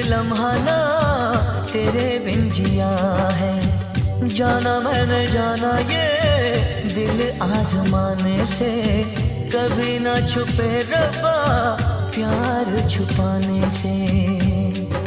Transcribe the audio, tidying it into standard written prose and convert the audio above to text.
लम्हा ना तेरे बिन जिया है। जाना मैंने जाना ये दिल आजमाने से, कभी ना छुपे रब्बा प्यार छुपाने से।